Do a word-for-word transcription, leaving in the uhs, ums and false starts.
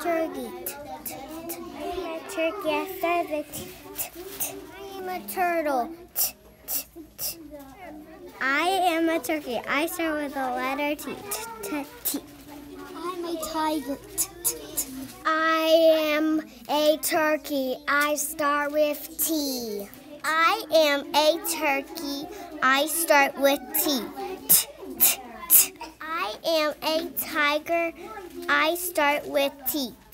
turkey. I'm a turkey. I start with T. I am a turtle. I am a turkey. I start with the letter T. T. I'm a tiger. I am a turkey. I start with T. I am a turkey. I start with T. I am a tiger. I start with T.